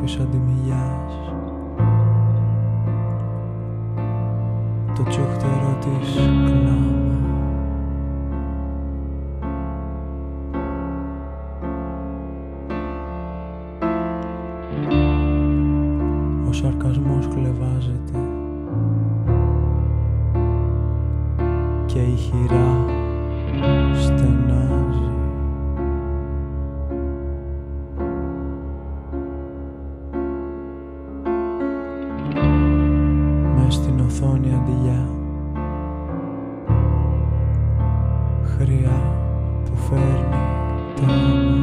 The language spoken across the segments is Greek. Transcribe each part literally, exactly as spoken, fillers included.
σαν τη μιλιάς, το τσούχτερο της κλάμα. Ο σαρκασμός χλευάζεται και η χειρά στενάζει. Μες στην οθόνη αντιλιά, χρειά που φέρνει τάμα.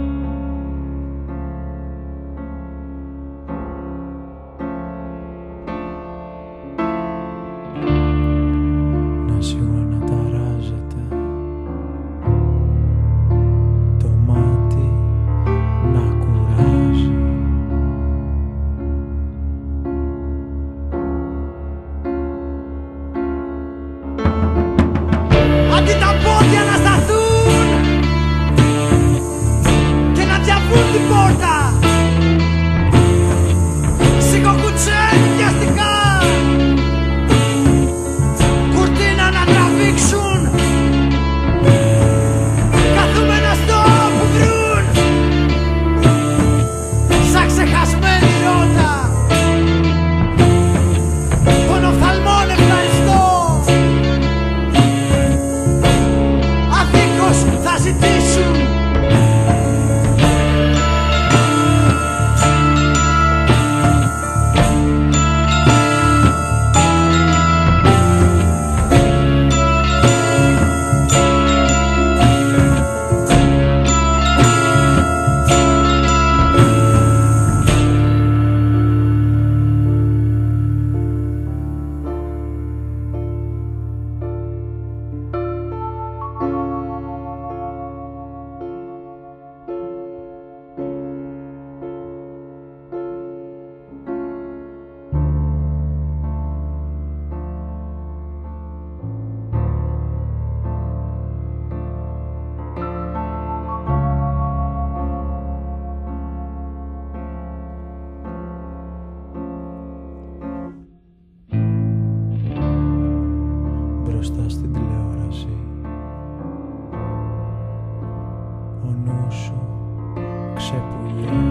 Να σίγουρα να ταράζεται το μάτι, να κουράζει. Αντί τα πόδια να σταθούν και να διαβούν την πόρτα, σιγοκουτσένει βιαστικά, κουρτίνα να τραβήξουν, καθούμενα στο που βρουν, σαν ξεχασμένη ρότα, πονοφθαλμόν ευχαριστώ. Αδίκως θα ζητήσουν. Μπροστά στην τηλεόραση ο νους σου ξεπουλιέται.